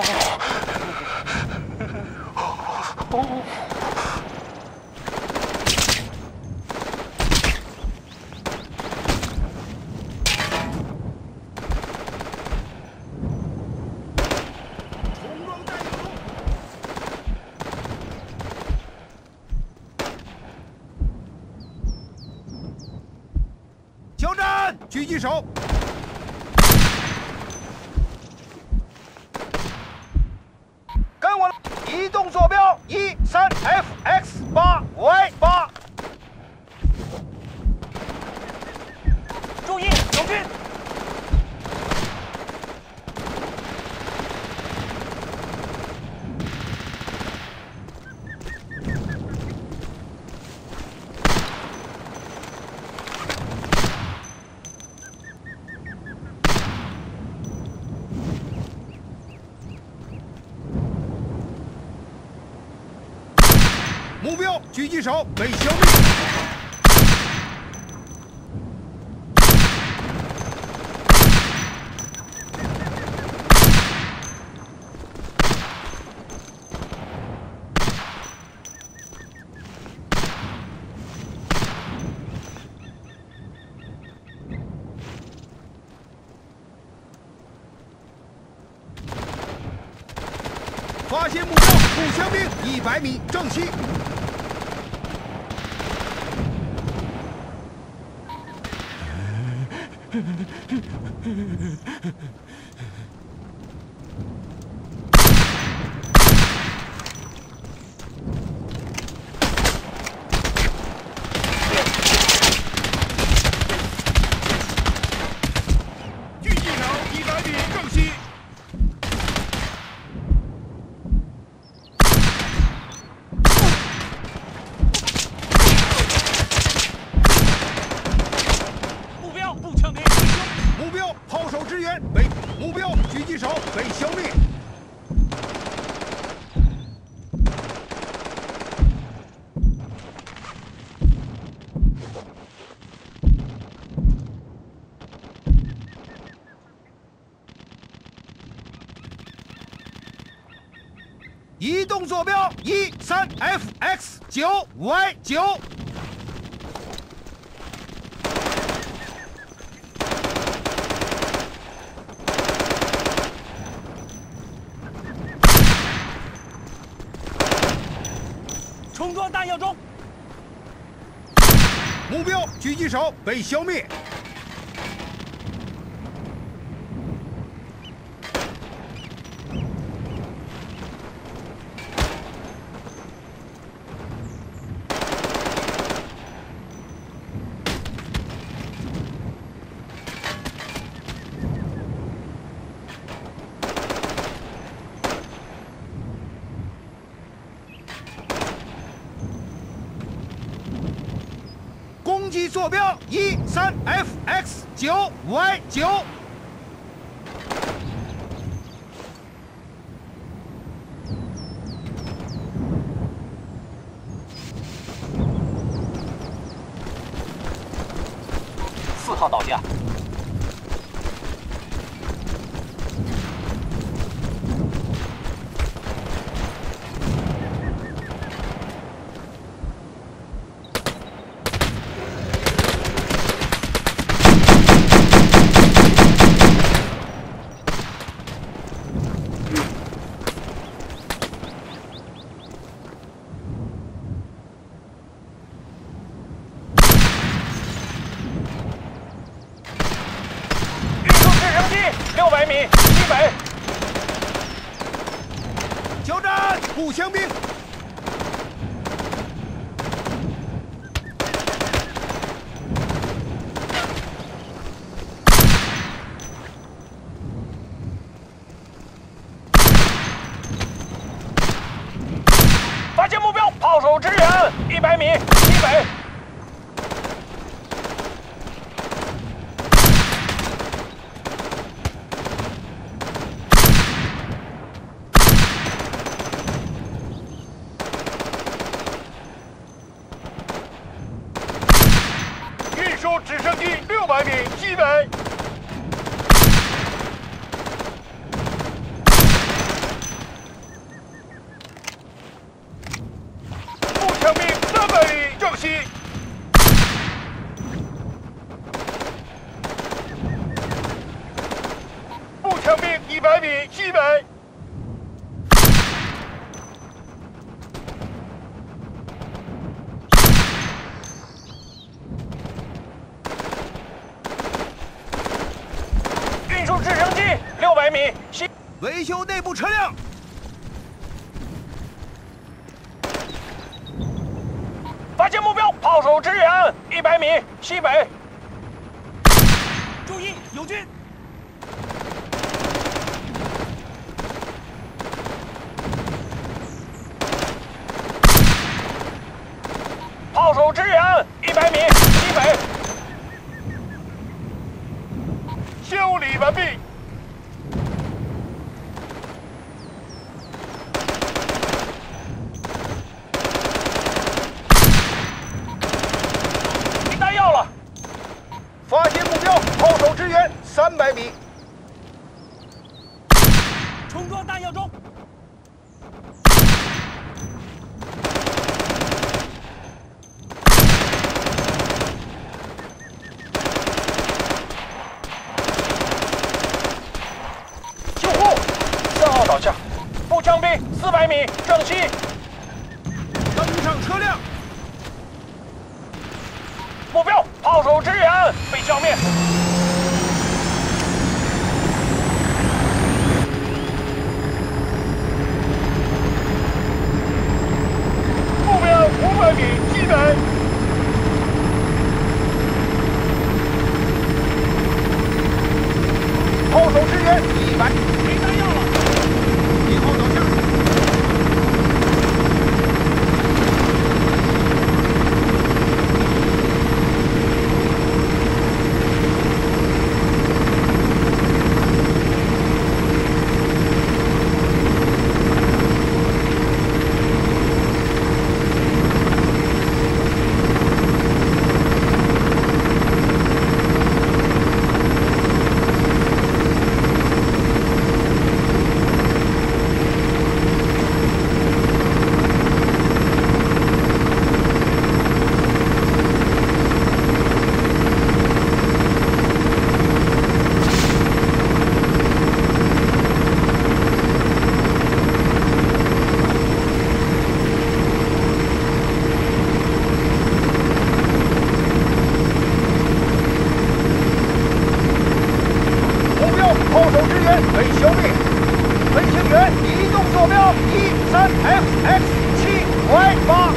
交战，狙击手。 跟我移动坐标13FX8Y8。注意，友军！目标狙击手被消灭。发现目标，步枪兵100米正西。 狙击手100米正西。目标步枪兵。 目标炮手支援被目标狙击手被消灭。移动坐标13FX9Y9。 重装弹药中，目标狙击手被消灭。攻击坐标13FX9Y9。4号倒下。 600米，西北。交战，步枪兵。发现目标，炮手支援，100米，西北。 直升机600米西北。 维修内部车辆。 发现目标，炮手支援，100米西北。 注意，友军！ 炮手支援，100米西北。修理完毕。没弹药了。 发现目标，炮手支援300米。重装弹药中。 救护，3号倒下，步枪兵400米正西。 登上车辆。 目标，炮手支援被消灭。目标500米西北。 炮手支援100，没弹药了。1号倒下。炮手支援被消灭，飞行员移动坐标 13XX7Y8。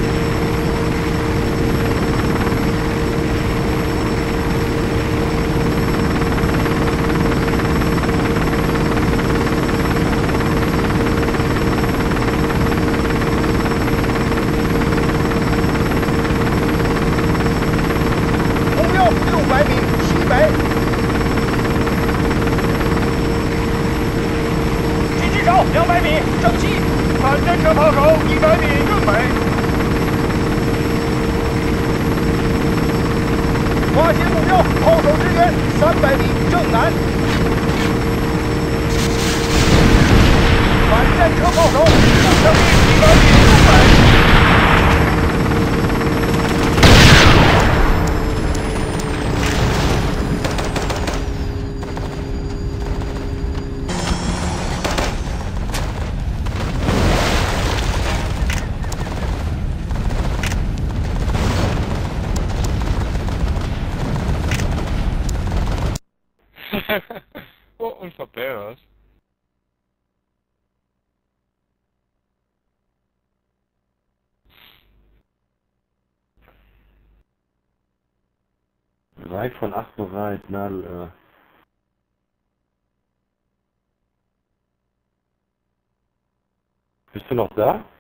目标600米西北。 200米正西，反战车炮手100米正北。 发现目标，炮手支援300米正南。反战车炮手步枪兵100米东北。 Oh, un paperos. Weit von 8 bereit, Nadelöhr. Bist du noch da?